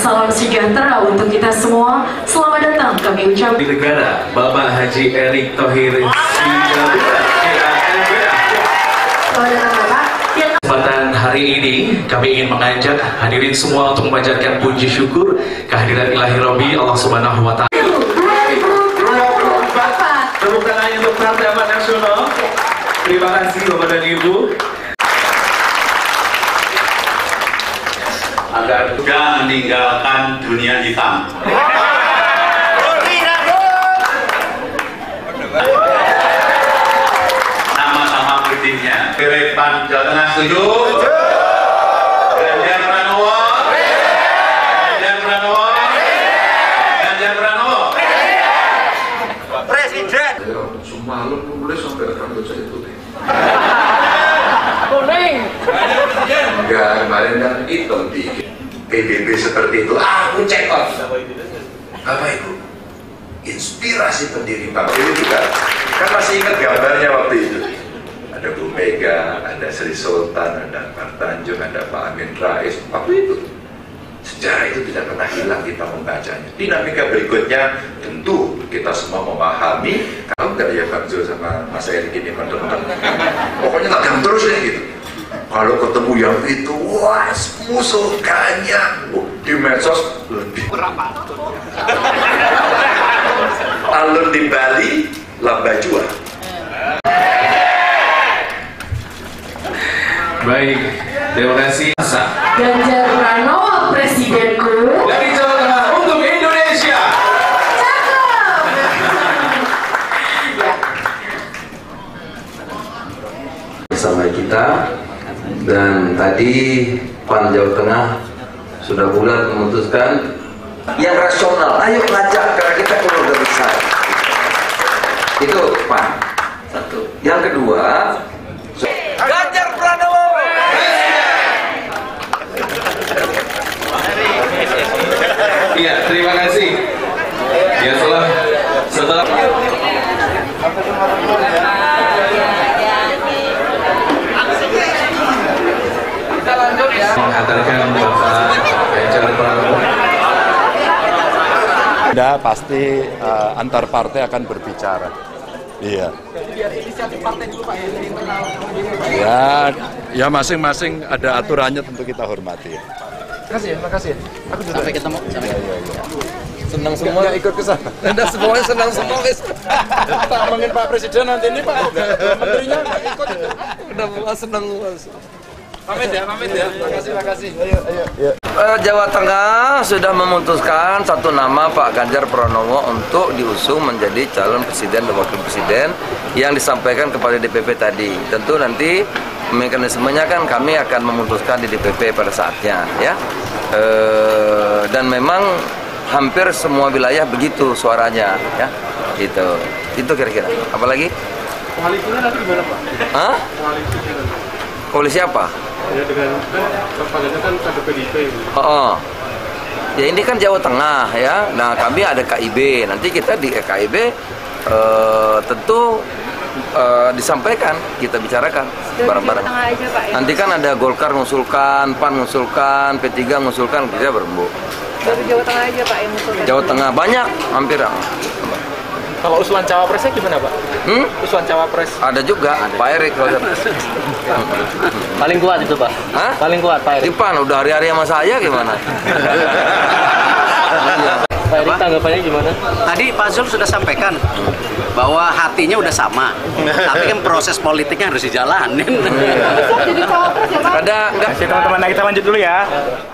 salam sejahtera untuk kita semua. Selamat datang kami ucapkan di negara Bapak Haji Erick Thohir Kesempatan hari ini kami ingin mengajak hadirin semua untuk memanjatkan puji syukur kehadiran Ilahi Robbi Allah Subhanahu wa Ta'ala. Tepuk tangan untuk Partai Amanat Nasional. Terima kasih Bapak dan Ibu. Agar juga meninggalkan dunia hitam. Sama-sama putihnya. Kerepan Jawa Tengah setuju? Ganjar Pranowo? Ganjar Pranowo? Ganjar Pranowo? Presiden! Semalam mulai sampai rambut saya putih. Kuning. Enggak, kemarin kan hitam dikit. PBB seperti itu, aku cekot. Bapak Ibu, inspirasi pendiri Partai ini juga, kan masih ingat gambarnya waktu itu. Ada Bu Mega, ada Sri Sultan, ada Pak Tanjung, ada Pak Amin Rais. Waktu itu, sejarah itu tidak pernah hilang kita membacanya. Dinamika berikutnya, tentu kita semua memahami. Kalau nggak ya Bang Zul sama Mas Erick ini konten-konten, pokoknya tajam terus deh gitu. Kalau ketemu yang itu, wah musuh kanya di medsos lebih berapa? Alun di Bali, Lambajua. Baik, terima kasih. Ganjar Pranowo presidenku Dari Jawa Tengah untuk Indonesia. Bersama kita. Dan tadi PAN Jawa Tengah sudah bulat memutuskan yang rasional, ayo ngajak karena kita keluarga besar. Itu PAN. Satu. Yang kedua, Ganjar Pranowo. Iya, terima kasih. Ya setelah menghantarkan Bapak Ganjar Pranowo. Sudah pasti antar partai akan berbicara. Iya. Ya masing-masing ada aturannya tentu kita hormati. Terima kasih. Aku juga sampai ketemu. Senang semua ikut ke sana. Anda semuanya senang semua, guys. Kita ngomongin Pak Presiden nanti ini Pak Menterinya nggak ikut. Udah mulai senang. Pamit ya. Terima kasih. Ayo. Jawa Tengah sudah memutuskan satu nama Pak Ganjar Pranowo untuk diusung menjadi calon presiden dan wakil presiden yang disampaikan kepada DPP tadi. Tentu nanti mekanismenya kan kami akan memutuskan di DPP pada saatnya, ya. Dan memang hampir semua wilayah begitu suaranya, ya. Itu kira-kira. Apalagi? Koalisinya nanti gimana, Pak? Hah? Koalisi apa? Ya dengan kampanye kan ada PDIP. Oh. Ya ini kan Jawa Tengah, ya. Nah kami ada KIB. Nanti kita di KIB tentu disampaikan, kita bicarakan bareng-bareng. Nanti kan ada Golkar ngusulkan, PAN ngusulkan, P3 ngusulkan, kita berembuk. Dari Jawa Tengah aja Pak yang ngusulkan. Jawa Tengah banyak, hampir. Kalau usulan cawapresnya gimana, Pak? Usulan cawapres. Ada juga, Pak Erick. Paling kuat itu, Pak. Hah? Paling kuat Pak Erick. Pan udah hari-hari sama saya gimana? Pak Erick tanggapannya gimana? Tadi Pak Zul sudah sampaikan bahwa hatinya udah sama, tapi kan proses politiknya harus dijalanin. Jadi cawapres ya Pak? Ada enggak? Teman-teman, kita lanjut dulu ya.